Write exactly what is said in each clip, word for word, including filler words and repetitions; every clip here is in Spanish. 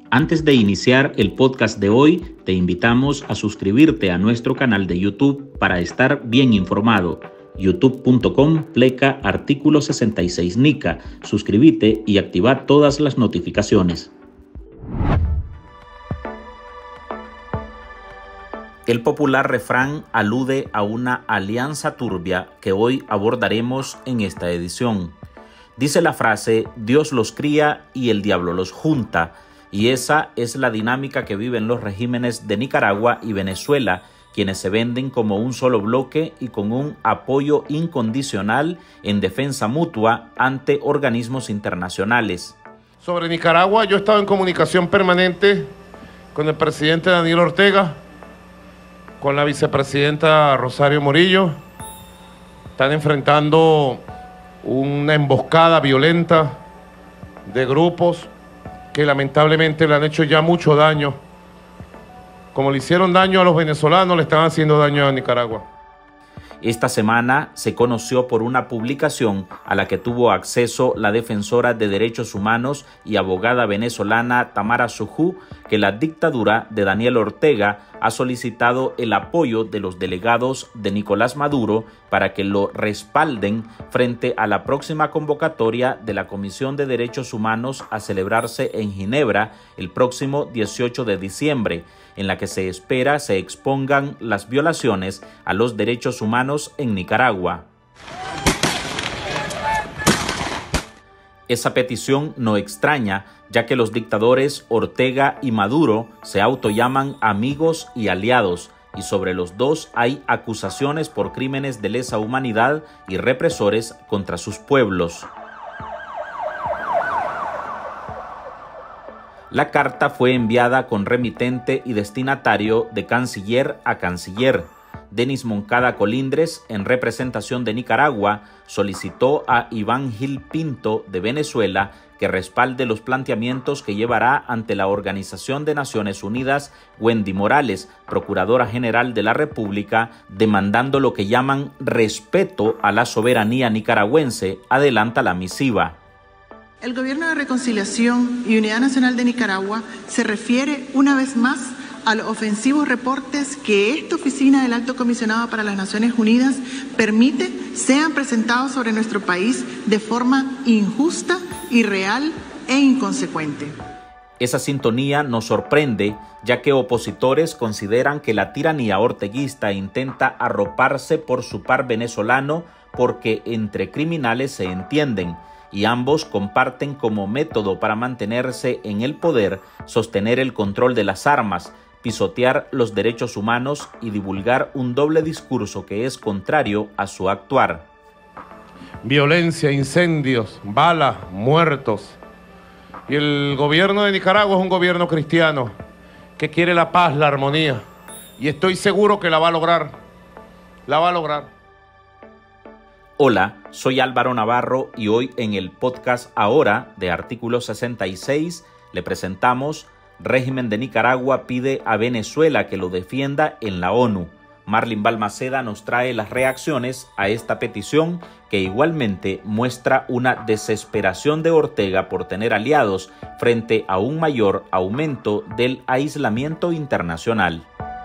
Antes de iniciar el podcast de hoy, te invitamos a suscribirte a nuestro canal de YouTube para estar bien informado. youtube punto com pleca artículo sesenta y seis Nica. Suscríbete y activa todas las notificaciones. El popular refrán alude a una alianza turbia que hoy abordaremos en esta edición. Dice la frase: Dios los cría y el diablo los junta. Y esa es la dinámica que viven los regímenes de Nicaragua y Venezuela, quienes se venden como un solo bloque y con un apoyo incondicional en defensa mutua ante organismos internacionales. Sobre Nicaragua, yo he estado en comunicación permanente con el presidente Daniel Ortega, con la vicepresidenta Rosario Murillo. Están enfrentando una emboscada violenta de grupos que lamentablemente le han hecho ya mucho daño. Como le hicieron daño a los venezolanos, le están haciendo daño a Nicaragua. Esta semana se conoció por una publicación a la que tuvo acceso la defensora de derechos humanos y abogada venezolana Tamara Sujú, que la dictadura de Daniel Ortega ha solicitado el apoyo de los delegados de Nicolás Maduro para que lo respalden frente a la próxima convocatoria de la Comisión de Derechos Humanos a celebrarse en Ginebra el próximo dieciocho de diciembre, en la que se espera se expongan las violaciones a los derechos humanos en Nicaragua. Esa petición no extraña, ya que los dictadores Ortega y Maduro se autollaman amigos y aliados, y sobre los dos hay acusaciones por crímenes de lesa humanidad y represores contra sus pueblos. La carta fue enviada con remitente y destinatario de canciller a canciller. Denis Moncada Colindres, en representación de Nicaragua, solicitó a Iván Gil Pinto de Venezuela que respalde los planteamientos que llevará ante la Organización de Naciones Unidas Wendy Morales, Procuradora General de la República, demandando lo que llaman respeto a la soberanía nicaragüense, adelanta la misiva. El Gobierno de Reconciliación y Unidad Nacional de Nicaragua se refiere una vez más a los ofensivos reportes que esta oficina del Alto Comisionado para las Naciones Unidas permite sean presentados sobre nuestro país de forma injusta, irreal e inconsecuente. Esa sintonía nos sorprende, ya que opositores consideran que la tiranía orteguista intenta arroparse por su par venezolano porque entre criminales se entienden, y ambos comparten como método para mantenerse en el poder sostener el control de las armas, pisotear los derechos humanos y divulgar un doble discurso que es contrario a su actuar. Violencia, incendios, balas, muertos. Y el gobierno de Nicaragua es un gobierno cristiano que quiere la paz, la armonía. Y estoy seguro que la va a lograr. La va a lograr. Hola, soy Álvaro Navarro y hoy en el podcast Ahora de Artículo sesenta y seis le presentamos: Régimen de Nicaragua pide a Venezuela que lo defienda en la ONU. Marlin Balmaceda nos trae las reacciones a esta petición, que igualmente muestra una desesperación de Ortega por tener aliados frente a un mayor aumento del aislamiento internacional.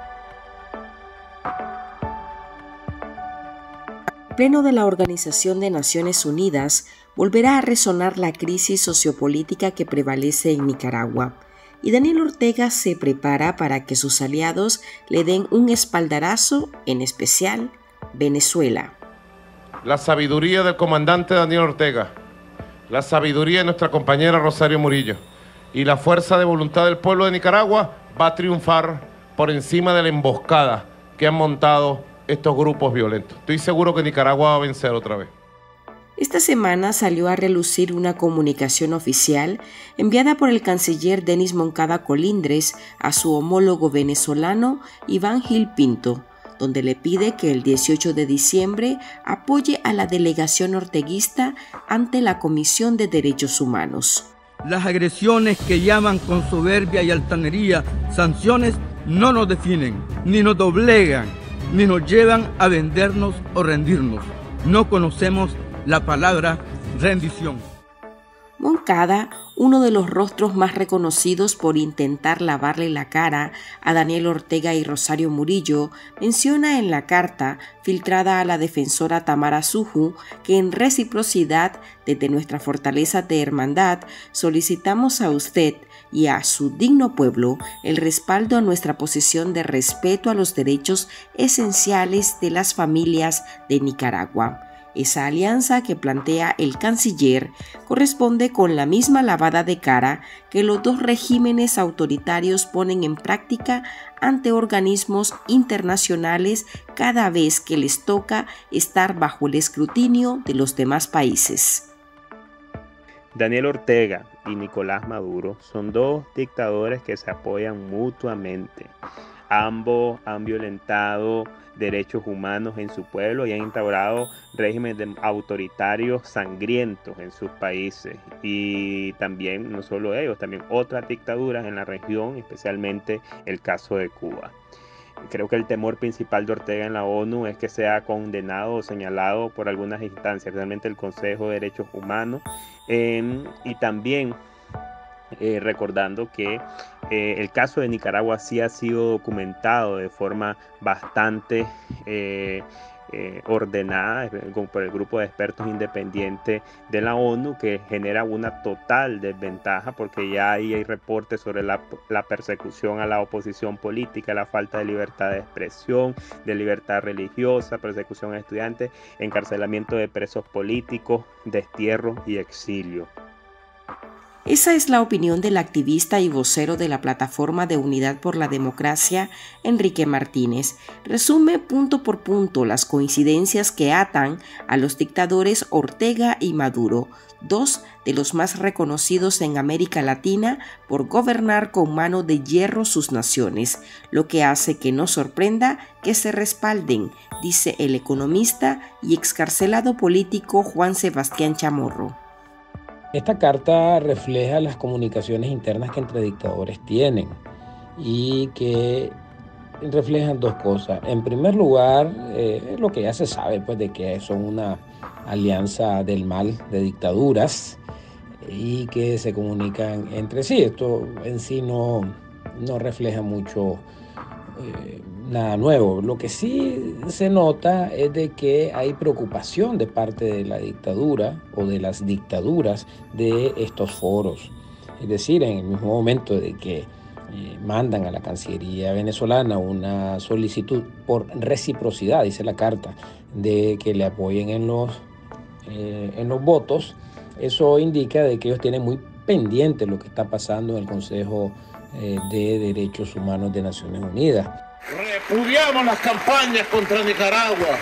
En pleno de la Organización de Naciones Unidas volverá a resonar la crisis sociopolítica que prevalece en Nicaragua, y Daniel Ortega se prepara para que sus aliados le den un espaldarazo, en especial Venezuela. La sabiduría del comandante Daniel Ortega, la sabiduría de nuestra compañera Rosario Murillo y la fuerza de voluntad del pueblo de Nicaragua va a triunfar por encima de la emboscada que han montado estos grupos violentos. Estoy seguro que Nicaragua va a vencer otra vez. Esta semana salió a relucir una comunicación oficial enviada por el canciller Denis Moncada Colindres a su homólogo venezolano Iván Gil Pinto, donde le pide que el dieciocho de diciembre apoye a la delegación orteguista ante la Comisión de Derechos Humanos. Las agresiones que llaman con soberbia y altanería sanciones no nos definen, ni nos doblegan, ni nos llevan a vendernos o rendirnos. No conocemos la palabra rendición. Moncada, uno de los rostros más reconocidos por intentar lavarle la cara a Daniel Ortega y Rosario Murillo, menciona en la carta filtrada a la defensora Tamara Suju que en reciprocidad desde nuestra fortaleza de hermandad solicitamos a usted y a su digno pueblo el respaldo a nuestra posición de respeto a los derechos esenciales de las familias de Nicaragua. Esa alianza que plantea el canciller corresponde con la misma lavada de cara que los dos regímenes autoritarios ponen en práctica ante organismos internacionales cada vez que les toca estar bajo el escrutinio de los demás países. Daniel Ortega y Nicolás Maduro son dos dictadores que se apoyan mutuamente. Ambos han violentado derechos humanos en su pueblo y han instaurado regímenes autoritarios sangrientos en sus países. Y también, no solo ellos, también otras dictaduras en la región, especialmente el caso de Cuba. Creo que el temor principal de Ortega en la ONU es que sea condenado o señalado por algunas instancias, realmente el Consejo de Derechos Humanos, eh, y también eh, recordando que eh, el caso de Nicaragua sí ha sido documentado de forma bastante eh, Eh, ordenada por el grupo de expertos independientes de la ONU, que genera una total desventaja porque ya ahí hay reportes sobre la, la persecución a la oposición política, la falta de libertad de expresión, de libertad religiosa, persecución a estudiantes, encarcelamiento de presos políticos, destierro y exilio. Esa es la opinión del activista y vocero de la Plataforma de Unidad por la Democracia, Enrique Martínez. Resume punto por punto las coincidencias que atan a los dictadores Ortega y Maduro, dos de los más reconocidos en América Latina por gobernar con mano de hierro sus naciones, lo que hace que no sorprenda que se respalden, dice el economista y excarcelado político Juan Sebastián Chamorro. Esta carta refleja las comunicaciones internas que entre dictadores tienen y que reflejan dos cosas. En primer lugar, eh, lo que ya se sabe, pues, de que son una alianza del mal de dictaduras y que se comunican entre sí. Esto en sí no, no refleja mucho eh, nada nuevo. Lo que sí se nota es de que hay preocupación de parte de la dictadura o de las dictaduras de estos foros. Es decir, en el mismo momento de que eh, mandan a la Cancillería venezolana una solicitud por reciprocidad, dice la carta, de que le apoyen en los, eh, en los votos, eso indica de que ellos tienen muy pendiente lo que está pasando en el Consejo eh, de Derechos Humanos de Naciones Unidas. Repudiamos las campañas contra Nicaragua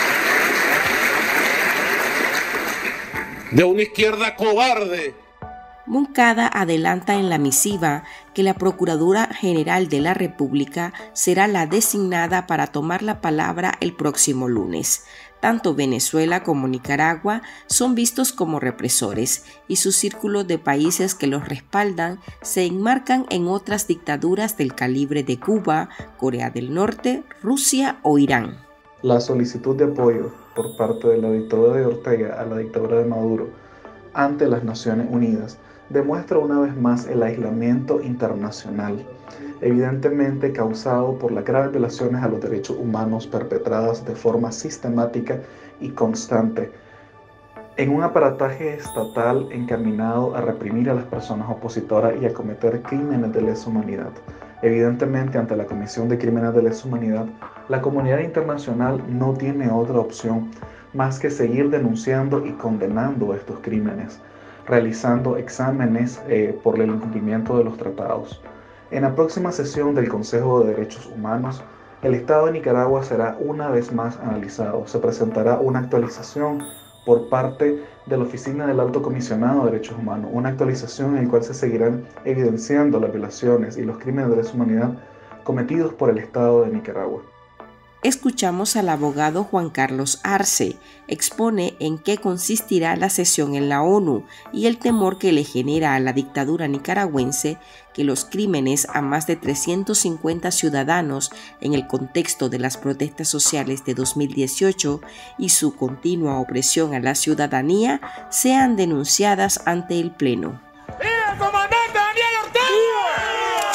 de una izquierda cobarde. Moncada adelanta en la misiva que la Procuradora General de la República será la designada para tomar la palabra el próximo lunes. Tanto Venezuela como Nicaragua son vistos como represores y sus círculos de países que los respaldan se enmarcan en otras dictaduras del calibre de Cuba, Corea del Norte, Rusia o Irán. La solicitud de apoyo por parte de la dictadura de Ortega a la dictadura de Maduro ante las Naciones Unidas demuestra una vez más el aislamiento internacional, evidentemente causado por las graves violaciones a los derechos humanos perpetradas de forma sistemática y constante en un aparataje estatal encaminado a reprimir a las personas opositoras y a cometer crímenes de lesa humanidad. Evidentemente, ante la Comisión de Crímenes de Lesa Humanidad, la comunidad internacional no tiene otra opción más que seguir denunciando y condenando estos crímenes, realizando exámenes eh, por el incumplimiento de los tratados. En la próxima sesión del Consejo de Derechos Humanos, el Estado de Nicaragua será una vez más analizado. Se presentará una actualización por parte de la Oficina del Alto Comisionado de Derechos Humanos, una actualización en la cual se seguirán evidenciando las violaciones y los crímenes de lesa humanidad cometidos por el Estado de Nicaragua. Escuchamos al abogado Juan Carlos Arce. Expone en qué consistirá la sesión en la ONU y el temor que le genera a la dictadura nicaragüense que los crímenes a más de trescientos cincuenta ciudadanos en el contexto de las protestas sociales de dos mil dieciocho y su continua opresión a la ciudadanía sean denunciadas ante el Pleno. ¡Viva el comandante Daniel Ortega!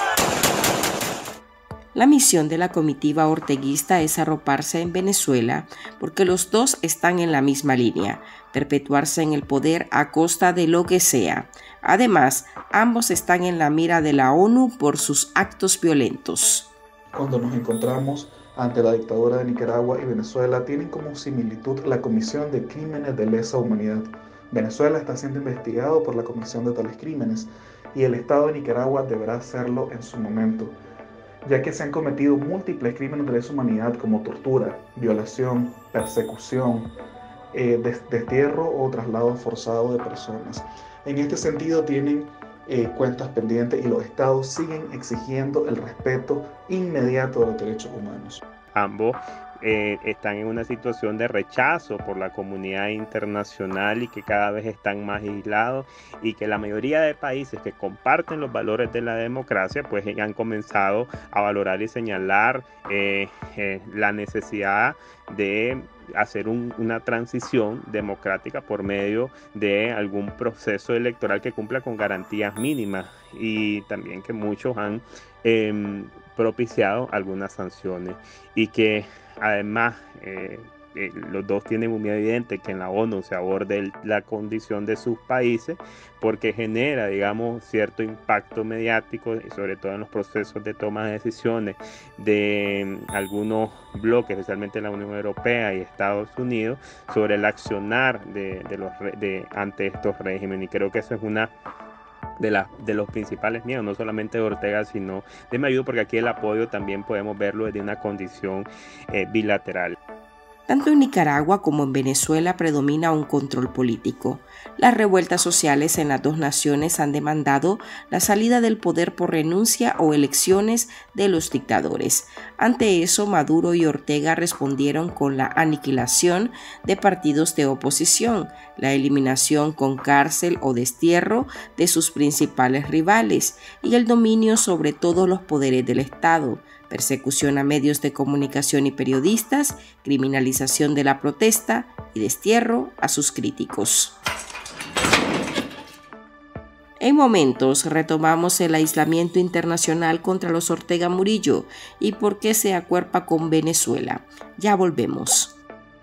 La misión de la comitiva orteguista es arroparse en Venezuela porque los dos están en la misma línea, perpetuarse en el poder a costa de lo que sea. Además, ambos están en la mira de la ONU por sus actos violentos. Cuando nos encontramos ante la dictadura de Nicaragua y Venezuela, tienen como similitud la Comisión de Crímenes de Lesa Humanidad. Venezuela está siendo investigado por la comisión de tales crímenes y el Estado de Nicaragua deberá hacerlo en su momento, ya que se han cometido múltiples crímenes de lesa humanidad como tortura, violación, persecución, eh, des destierro o traslado forzado de personas. En este sentido tienen eh, cuentas pendientes y los estados siguen exigiendo el respeto inmediato de los derechos humanos. Ambos eh, están en una situación de rechazo por la comunidad internacional y que cada vez están más aislados, y que la mayoría de países que comparten los valores de la democracia pues han comenzado a valorar y señalar eh, eh, la necesidad de hacer un, una transición democrática por medio de algún proceso electoral que cumpla con garantías mínimas, y también que muchos han eh, propiciado algunas sanciones, y que además eh, eh, los dos tienen muy evidente que en la ONU se aborde el, la condición de sus países, porque genera, digamos, cierto impacto mediático, y sobre todo en los procesos de toma de decisiones de um, algunos bloques, especialmente la Unión Europea y Estados Unidos, sobre el accionar de, de los, de, ante estos regímenes. Y creo que eso es una De, la, de los principales miedos, no solamente de Ortega, sino de Maduro, porque aquí el apoyo también podemos verlo desde una condición eh, bilateral. Tanto en Nicaragua como en Venezuela predomina un control político. Las revueltas sociales en las dos naciones han demandado la salida del poder por renuncia o elecciones de los dictadores. Ante eso, Maduro y Ortega respondieron con la aniquilación de partidos de oposición, la eliminación con cárcel o destierro de sus principales rivales y el dominio sobre todos los poderes del Estado, persecución a medios de comunicación y periodistas, criminalización de la protesta y destierro a sus críticos. En momentos retomamos el aislamiento internacional contra los Ortega Murillo y por qué se acuerpa con Venezuela. Ya volvemos.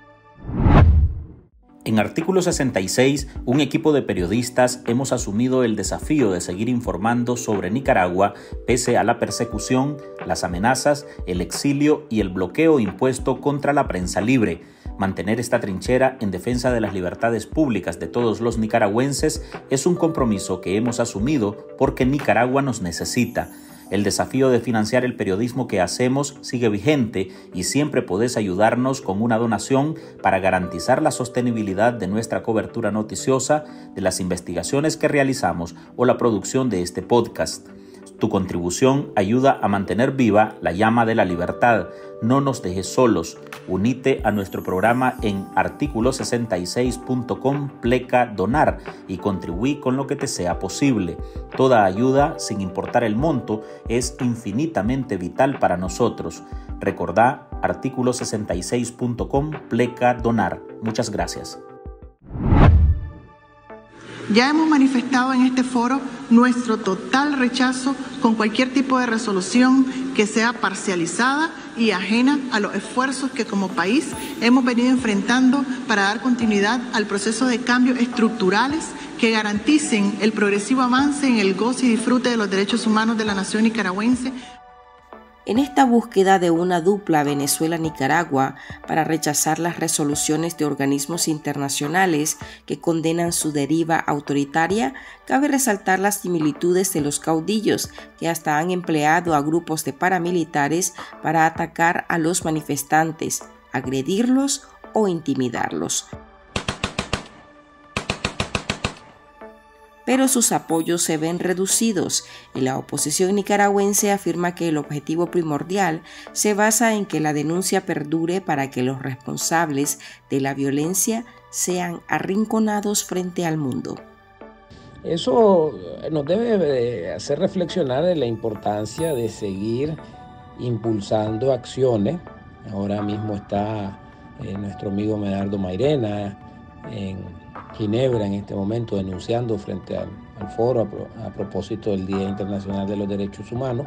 En Artículo sesenta y seis, un equipo de periodistas hemos asumido el desafío de seguir informando sobre Nicaragua pese a la persecución, las amenazas, el exilio y el bloqueo impuesto contra la prensa libre. Mantener esta trinchera en defensa de las libertades públicas de todos los nicaragüenses es un compromiso que hemos asumido porque Nicaragua nos necesita. El desafío de financiar el periodismo que hacemos sigue vigente y siempre podés ayudarnos con una donación para garantizar la sostenibilidad de nuestra cobertura noticiosa, de las investigaciones que realizamos o la producción de este podcast. Tu contribución ayuda a mantener viva la llama de la libertad. No nos dejes solos. Unite a nuestro programa en artículo sesenta y seis punto com pleca donar y contribuí con lo que te sea posible. Toda ayuda, sin importar el monto, es infinitamente vital para nosotros. Recordá artículo sesenta y seis punto com pleca donar. Muchas gracias. Ya hemos manifestado en este foro nuestro total rechazo con cualquier tipo de resolución que sea parcializada y ajena a los esfuerzos que como país hemos venido enfrentando para dar continuidad al proceso de cambios estructurales que garanticen el progresivo avance en el goce y disfrute de los derechos humanos de la nación nicaragüense. En esta búsqueda de una dupla Venezuela-Nicaragua para rechazar las resoluciones de organismos internacionales que condenan su deriva autoritaria, cabe resaltar las similitudes de los caudillos que hasta han empleado a grupos de paramilitares para atacar a los manifestantes, agredirlos o intimidarlos. pero sus apoyos se ven reducidos y la oposición nicaragüense afirma que el objetivo primordial se basa en que la denuncia perdure para que los responsables de la violencia sean arrinconados frente al mundo. Eso nos debe hacer reflexionar de la importancia de seguir impulsando acciones. Ahora mismo está eh, nuestro amigo Medardo Mairena en Ginebra en este momento denunciando frente al, al foro a, pro, a propósito del Día Internacional de los Derechos Humanos.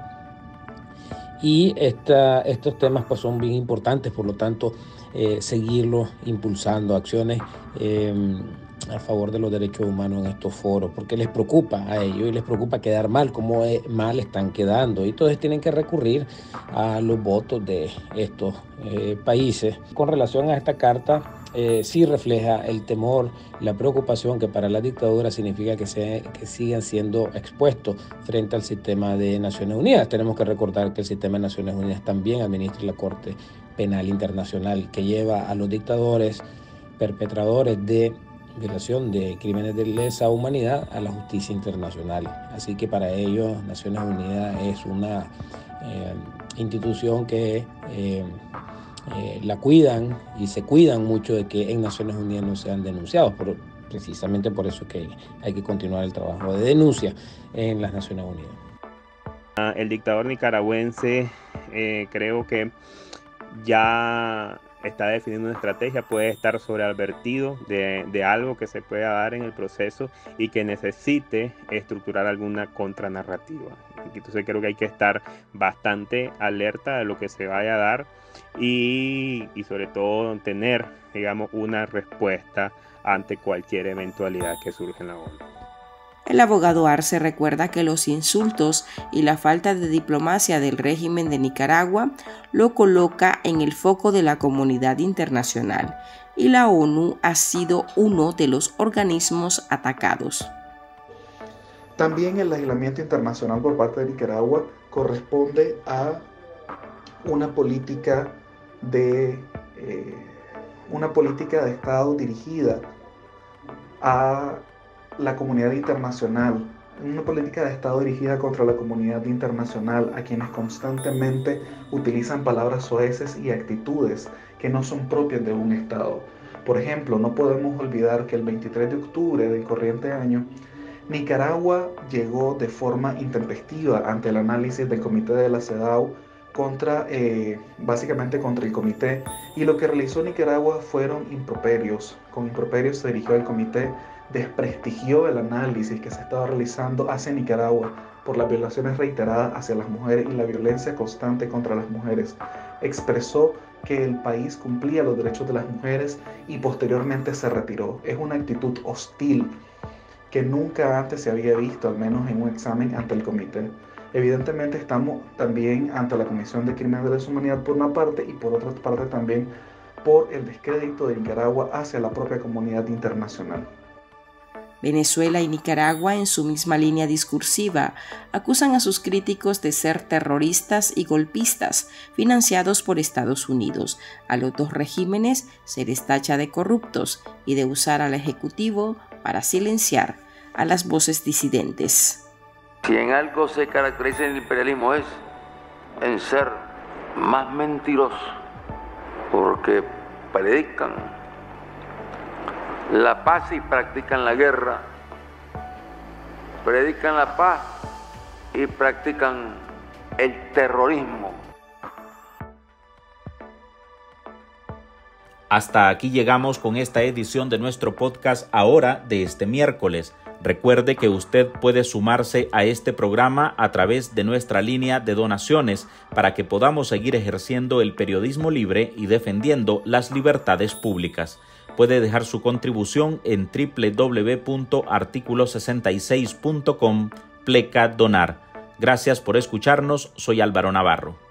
Y esta, estos temas pues, son bien importantes, por lo tanto, eh, seguirlos impulsando, acciones eh, a favor de los derechos humanos en estos foros, porque les preocupa a ellos y les preocupa quedar mal, como mal están quedando. Y entonces tienen que recurrir a los votos de estos eh, países. Con relación a esta carta, eh, sí refleja el temor, la preocupación que para la dictadura significa que, se, que sigan siendo expuestos frente al sistema de Naciones Unidas. Tenemos que recordar que el sistema de Naciones Unidas también administra la Corte Penal Internacional, que lleva a los dictadores perpetradores de violación de crímenes de lesa humanidad a la justicia internacional. Así que para ellos Naciones Unidas es una eh, institución que eh, eh, la cuidan y se cuidan mucho de que en Naciones Unidas no sean denunciados. Por, precisamente por eso que hay que continuar el trabajo de denuncia en las Naciones Unidas. El dictador nicaragüense eh, creo que ya está definiendo una estrategia, puede estar sobreadvertido de, de algo que se pueda dar en el proceso y que necesite estructurar alguna contranarrativa. Entonces creo que hay que estar bastante alerta de lo que se vaya a dar y, y sobre todo tener, digamos, una respuesta ante cualquier eventualidad que surja en la ONU. El abogado Arce recuerda que los insultos y la falta de diplomacia del régimen de Nicaragua lo coloca en el foco de la comunidad internacional y la ONU ha sido uno de los organismos atacados. También el aislamiento internacional por parte de Nicaragua corresponde a una política de, eh, una política de Estado dirigida a la comunidad internacional, una política de Estado dirigida contra la comunidad internacional, a quienes constantemente utilizan palabras soeces y actitudes que no son propias de un Estado. Por ejemplo, no podemos olvidar que el veintitrés de octubre del corriente año, Nicaragua llegó de forma intempestiva ante el análisis del Comité de la CEDAW contra, eh, básicamente contra el comité, y lo que realizó Nicaragua fueron improperios. Con improperios se dirigió al comité, desprestigió el análisis que se estaba realizando hacia Nicaragua por las violaciones reiteradas hacia las mujeres y la violencia constante contra las mujeres. Expresó que el país cumplía los derechos de las mujeres y posteriormente se retiró. Es una actitud hostil que nunca antes se había visto, al menos en un examen ante el comité. Evidentemente estamos también ante la Comisión de Crímenes de Lesa Humanidad por una parte y por otra parte también por el descrédito de Nicaragua hacia la propia comunidad internacional. Venezuela y Nicaragua, en su misma línea discursiva, acusan a sus críticos de ser terroristas y golpistas financiados por Estados Unidos. A los dos regímenes se les tacha de corruptos y de usar al Ejecutivo para silenciar a las voces disidentes. Si en algo se caracteriza el imperialismo es en ser más mentiroso, porque predican la paz y practican la guerra, predican la paz y practican el terrorismo. Hasta aquí llegamos con esta edición de nuestro podcast Ahora de este miércoles. Recuerde que usted puede sumarse a este programa a través de nuestra línea de donaciones para que podamos seguir ejerciendo el periodismo libre y defendiendo las libertades públicas. Puede dejar su contribución en doble u doble u doble u punto artículo sesenta y seis punto com pleca donar. Gracias por escucharnos, soy Álvaro Navarro.